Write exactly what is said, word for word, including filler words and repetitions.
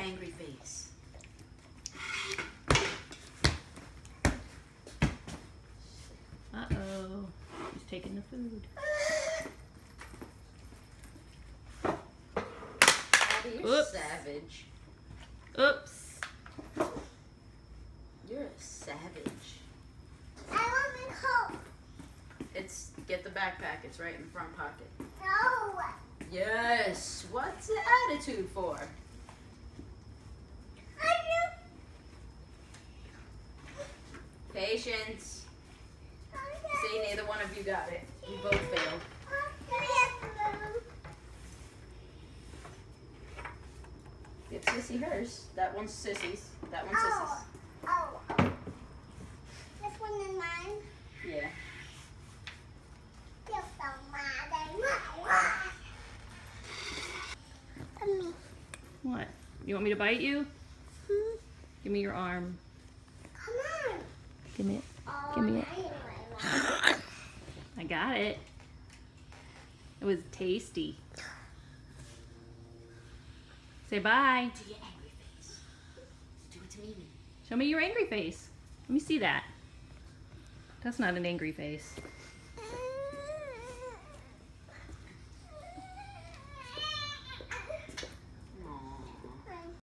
angry face. Uh-oh. He's taking the food. Abby, you're Oops. savage. Oops. You're a savage. I want my Coke. It's, get the backpack. It's right in the front pocket. No. Yes. What's the attitude for? I Patience. do. See, neither one of you got it. You both failed. Give Sissy hers. That one's Sissy's. That one's Sissy's. Oh, oh. This one is mine. Yeah. You're so mad. Mommy. What? You want me to bite you? Hmm? Give me your arm. Come on. Give me it. Oh, Give me it. I like I got it. It was tasty. Say bye. Do your angry face. Do it to Mimi. Show me your angry face. Let me see that. That's not an angry face.